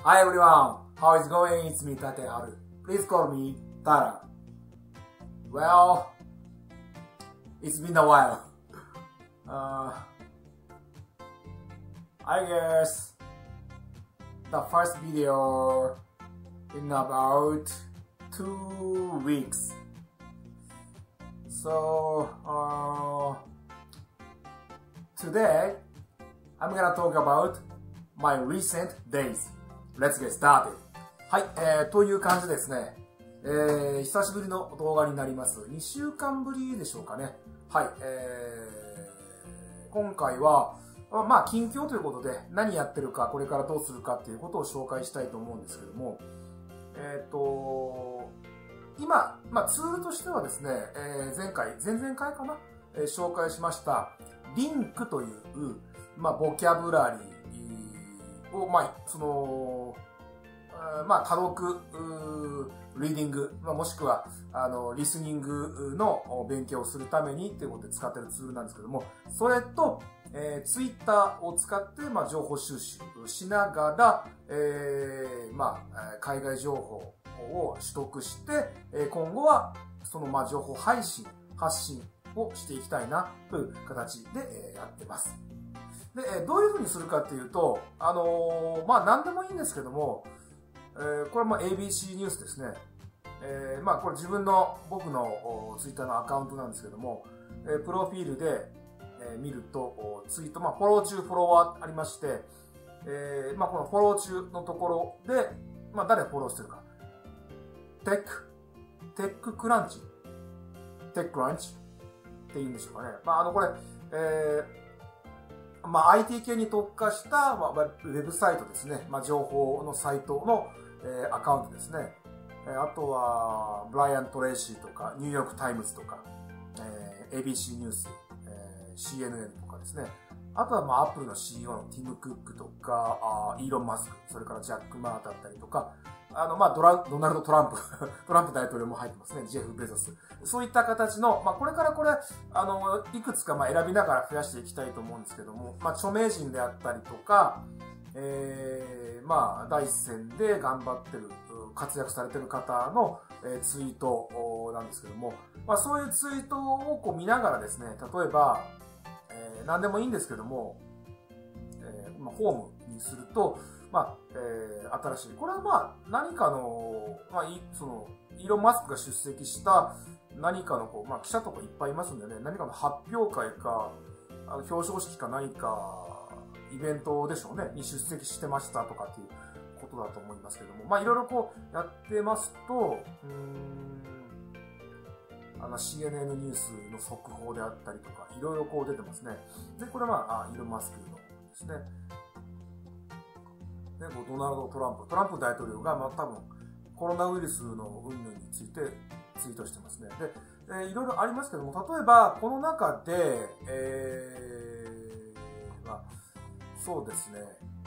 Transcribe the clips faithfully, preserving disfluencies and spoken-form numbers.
Hi everyone, how is going? It's me, Tate Haru. Please call me Tara. Well, it's been a while. Uh, I guess the first video in about two weeks. So, uh, today I'm gonna talk about my recent days.Let's get started. はい、えー、という感じですね。えー、久しぶりの動画になります。にしゅうかんぶりでしょうかね。はい、えー、今回は、まあ、近況ということで、何やってるか、これからどうするかっていうことを紹介したいと思うんですけども、えっと、今、まあ、ツールとしてはですね、えー、前回、前々回かな、えー、紹介しました、リンクという、まあ、ボキャブラリー、を、まあ、その、まあ、多読、リーディング、まあ、もしくは、あの、リスニングの勉強をするためにっていうことで使っているツールなんですけども、それと、えー、ツイッターを使って、まあ、情報収集しながら、えー、まあ、海外情報を取得して、今後は、その、まあ、情報配信、発信をしていきたいな、という形でやってます。で、どういう風にするかっていうと、あのー、まあ、何でもいいんですけども、えー、これも エービーシー ニュースですね。えー、まあ、これ自分の、僕のツイッターのアカウントなんですけども、えー、プロフィールで、えー、見ると、ツイート、まあ、フォロー中、フォロワーありまして、えー、まあ、このフォロー中のところで、まあ、誰フォローしてるか。テック、テッククランチ、テッククランチって言うんでしょうかね。まあ、あの、これ、えー、まあ、アイティー 系に特化した、まあ、ウェブサイトですね。まあ、情報のサイトの、えー、アカウントですね。えー、あとは、ブライアン・トレイシーとか、ニューヨーク・タイムズとか、えー、エービーシー ニュース、えー、シーエヌエヌ とかですね。あとは、まあ、アップルの シーイーオー のティム・クックとか、あイーロン・マスク、それからジャック・マーだったりとか、あの、まあ、ドラ、ドナルド・トランプ、トランプ大統領も入ってますね。ジェフ・ベゾス。そういった形の、まあ、これからこれ、あの、いくつか、まあ、選びながら増やしていきたいと思うんですけども、まあ、著名人であったりとか、えー、まあ、第一線で頑張ってる、活躍されてる方の、えー、ツイートなんですけども、まあ、そういうツイートをこう見ながらですね、例えば、えー、何でもいいんですけども、えー、まあ、ホームにすると、まあ、えー、新しい。これはまあ、何かの、まあ、い、その、イーロン・マスクが出席した何かのこう、まあ、記者とかいっぱいいますんでね、何かの発表会か、あの表彰式か何か、イベントでしょうね、に出席してましたとかっていうことだと思いますけども、まあ、いろいろこう、やってますと、うーん、あの シーエヌエヌ ニュースの速報であったりとか、いろいろこう出てますね。で、これはまあ、イーロン・マスクのですね。で、ドナルド・トランプ。トランプ大統領が、まあ多分、コロナウイルスの云々についてツイートしてますね。で、えー、いろいろありますけども、例えば、この中で、えー、まあ、そうですね、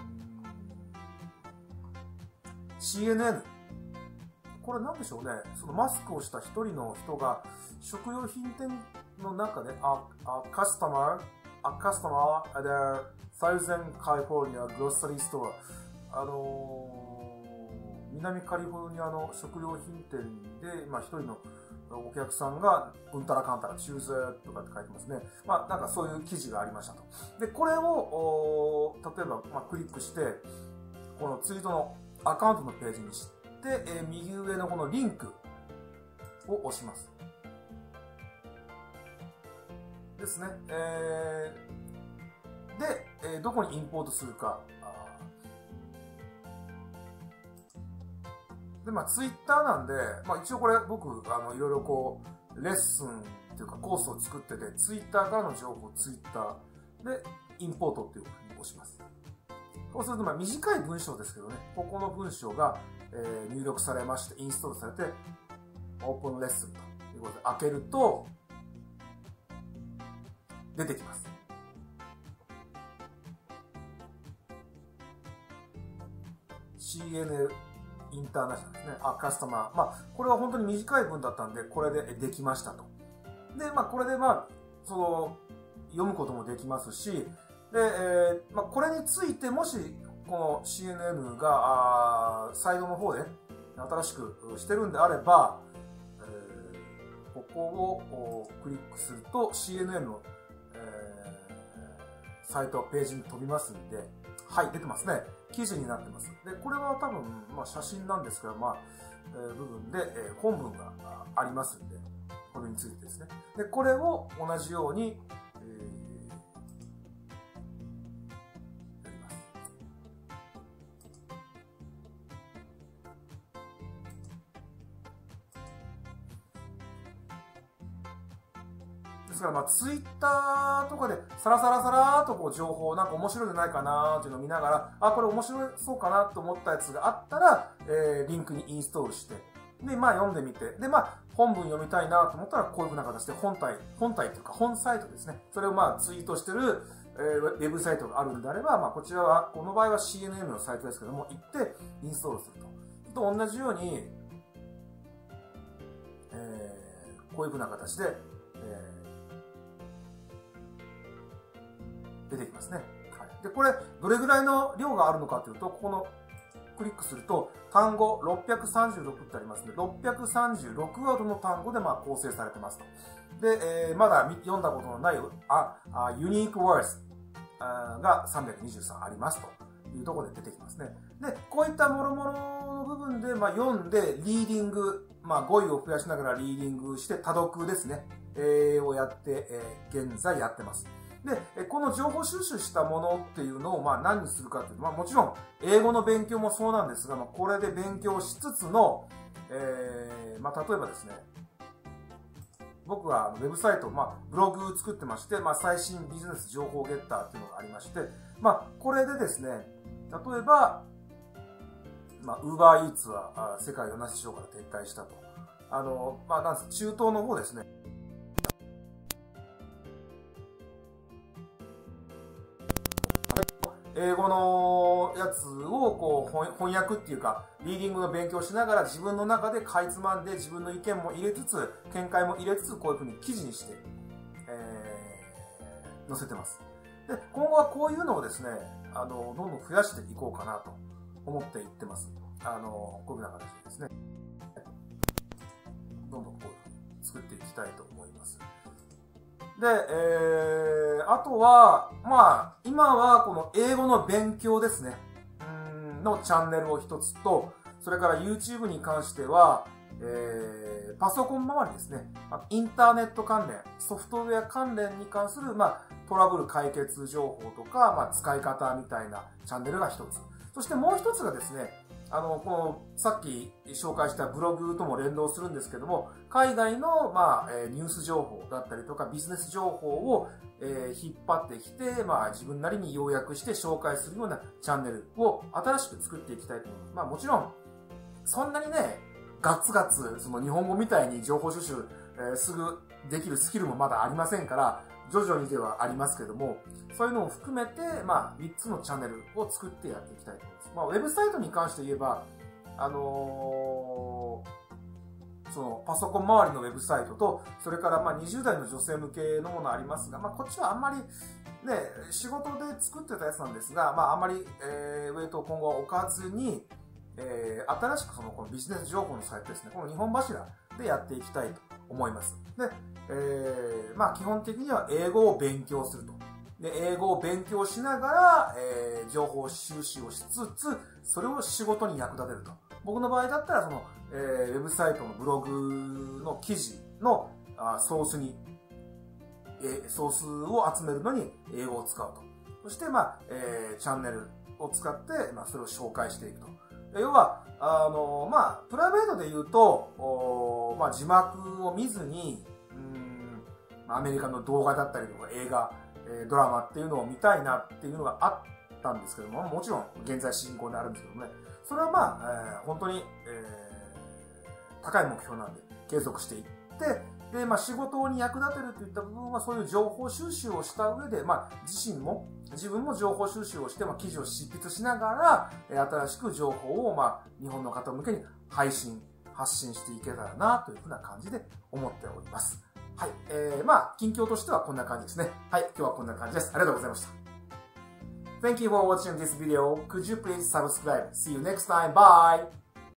シーエヌエヌ。これなんでしょうね。そのマスクをした一人の人が、食料品店の中で、あ、あ、カスタマー、あ、カスタマー、at the Southern California Grocery Store。あのー、南カリフォルニアの食料品店で、まあ一人のお客さんが、うんたらかんたら、チューズーとかって書いてますね。まあなんかそういう記事がありましたと。で、これを、例えば、まあ、クリックして、このツイートのアカウントのページにして、えー、右上のこのリンクを押します。ですね。えー、で、えー、どこにインポートするか。で、まあ、ツイッターなんで、まあ、一応これ僕、あの、いろいろこう、レッスンっていうかコースを作ってて、ツイッターからの情報をツイッターで、インポートっていうふうに押します。そうすると、まあ、短い文章ですけどね、ここの文章が、えー、入力されまして、インストールされて、オープンレッスンということで開けると、出てきます。シーエヌエヌインターナショナルですね。あ、カスタマー。まあ、これは本当に短い文だったんで、これでできましたと。で、まあ、これでまあ、その、読むこともできますし、で、えー、まあ、これについてもし、 この シーエヌエヌ が、サイドの方で新しくしてるんであれば、えー、ここをクリックすると シーエヌエヌ の、えー、サイトページに飛びますんで、はい、出てますね。記事になってます。で、これは多分、まあ、写真なんですけど、まあ、えー、部分で、えー、本文がありますんで、これについてですね。で、これを同じように、えー、やります。ですから、まあ、ツイッターとかで、サラサラサラーっとこう情報、なんか面白いんじゃないかなーっていうのを見ながら、あ、これ面白そうかなと思ったやつがあったら、えー、リンクにインストールして、で、まあ読んでみて、で、まあ、本文読みたいなと思ったら、こういうふうな形で本体、本体というか本サイトですね。それをまあツイートしてる、えー、ウェブサイトがあるんであれば、まあこちらは、この場合は シーエヌエヌ のサイトですけども、行ってインストールすると。と同じように、えー、こういうふうな形で、えー、出てきますね。はい。で、これ、どれぐらいの量があるのかというと、ここのクリックすると、単語ろっぴゃくさんじゅうろくってありますので、ろっぴゃくさんじゅうろくワードの単語でまあ構成されてますと。で、えー、まだ読んだことのない、あ、あユニークワードがさんびゃくにじゅうさんありますというところで出てきますね。で、こういったもろもろの部分で、まあ、読んで、リーディング、まあ、語彙を増やしながらリーディングして、多読ですね、えー、をやって、えー、現在やってます。で、この情報収集したものっていうのを、まあ何にするかっていうと、まあもちろん、英語の勉強もそうなんですが、まあこれで勉強しつつの、えー、まあ例えばですね、僕はウェブサイト、まあブログ作ってまして、まあ最新ビジネス情報ゲッターっていうのがありまして、まあこれでですね、例えば、まあウーバーイーツは世界よな市場から撤退したと。あの、まあなんです、中東の方ですね。英語のやつをこう翻訳っていうか、リーディングの勉強しながら自分の中でかいつまんで自分の意見も入れつつ、見解も入れつつ、こういうふうに記事にして、えー、載せてます。で、今後はこういうのをですね、あの、どんどん増やしていこうかなと思っていってます。あの、こういうふうな形でですね、どんどんこういうふうに作っていきたいと思います。で、えー、あとは、まあ、今はこの英語の勉強ですね、うんのチャンネルを一つと、それから YouTube に関しては、えー、パソコン周りですね、インターネット関連、ソフトウェア関連に関する、まあ、トラブル解決情報とか、まあ、使い方みたいなチャンネルが一つ。そしてもう一つがですね、あの、この、さっき紹介したブログとも連動するんですけども、海外の、まあ、ニュース情報だったりとか、ビジネス情報を、えー、引っ張ってきて、まあ、自分なりに要約して紹介するようなチャンネルを新しく作っていきたいと思います。まあ、もちろん、そんなにね、ガツガツ、その日本語みたいに情報収集、えー、すぐできるスキルもまだありませんから、徐々にではありますけども、そういうのを含めて、まあ、みっつのチャンネルを作ってやっていきたいと思います。まあ、ウェブサイトに関して言えば、あのー、その、パソコン周りのウェブサイトと、それから、まあ、にじゅう代の女性向けのものありますが、まあ、こっちはあんまり、ね、仕事で作ってたやつなんですが、まあ、あんまり、えー、ウェイトを今後は置かずに、えー、新しくその、このビジネス情報のサイトですね、このにほん柱でやっていきたいと思います。で、えー、まあ、基本的には英語を勉強すると。で、英語を勉強しながら、えー、情報収集をしつつ、それを仕事に役立てると。僕の場合だったら、その、えー、ウェブサイトのブログの記事のあソースに、えー、ソースを集めるのに英語を使うと。そして、まあ、えー、チャンネルを使って、まあ、それを紹介していくと。要は、あの、まあ、プライベートで言うと、まあ、字幕を見ずに、うん、アメリカの動画だったりとか映画、ドラマっていうのを見たいなっていうのがあったんですけども、もちろん現在進行であるんですけどもね、それはまあ、えー、本当に、えー、高い目標なんで継続していって、で、まあ仕事に役立てるといった部分はそういう情報収集をした上で、まあ自身も、自分も情報収集をして、まあ記事を執筆しながら、新しく情報をまあ日本の方向けに配信、発信していけたらなというふうな感じで思っております。はい。えー、まあ、近況としてはこんな感じですね。はい。今日はこんな感じです。ありがとうございました。 Thank you for watching this video. Could you please subscribe? See you next time. Bye!